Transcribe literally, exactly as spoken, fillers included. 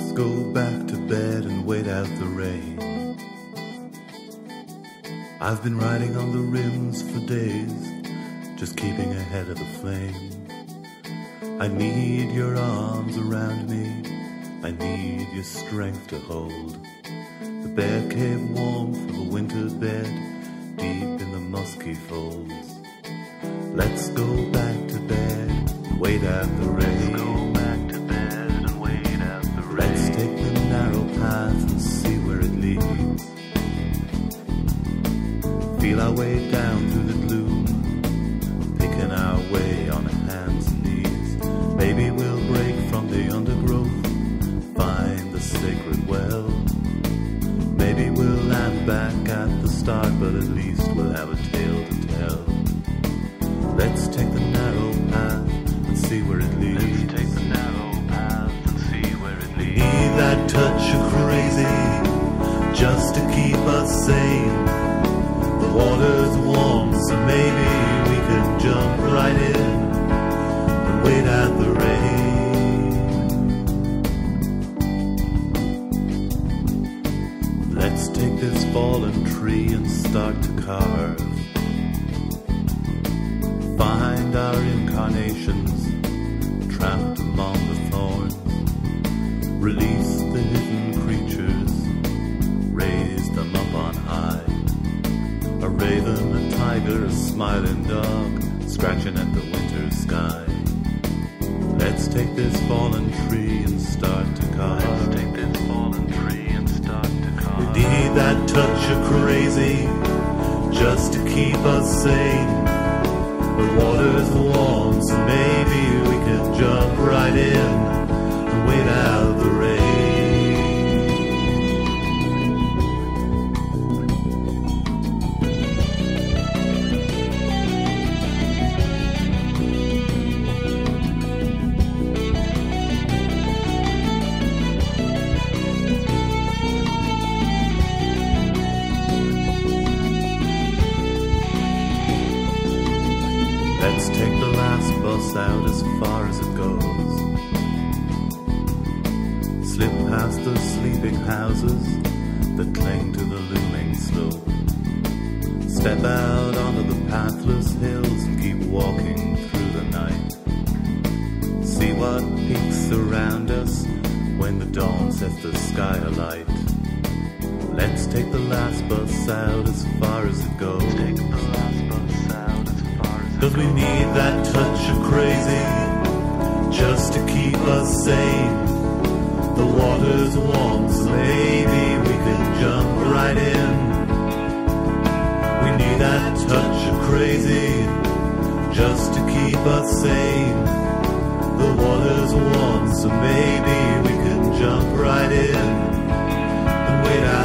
Let's go back to bed and wait out the rain. I've been riding on the rims for days, just keeping ahead of the flame. I need your arms around me, I need your strength to hold the bear cave warmth of a winter bed deep in the musky folds. Let's go back to bed and wait out the rain. Let's go back to bed and wait out the rain. Let's take the narrow path and see where it leads. Feel our way down through the gloom, picking our way on hands and knees. Maybe we'll break from the undergrowth, find the sacred well. Maybe we'll land back at the start, but at least we'll have a tale to tell. Let's take the narrow path and see where it leads. Let's take the narrow path and see where it leads. We need that touch of crazy just to keep us sane. The water's warm, so maybe we can jump right in and wait out the rain. Let's take this fallen tree and start to carve. Find our incarnations trapped among the thorns. Release the hidden creatures, raise them up on high. A raven, a tiger, a smiling dog, scratching at the winter sky. Let's take this fallen tree and start to carve. Let's take this fallen tree and start to carve. We need that touch of crazy just to keep us sane. The water's warm, so maybe we can jump right in and wait out the rain. Let's take the last bus out as far as it goes. Slip past the sleeping houses that cling to the looming slope. Step out onto the pathless hills and keep walking through the night. See what peaks surround us when the dawn sets the sky alight. Let's take the last bus out as far as it goes. Take the last bus out as far as it goes. 'Cause we need that touch of crazy just to keep us sane. The water's warm, so maybe we can jump right in. We need that touch of crazy just to keep us sane. The water's warm, so maybe we can jump right in and wait out.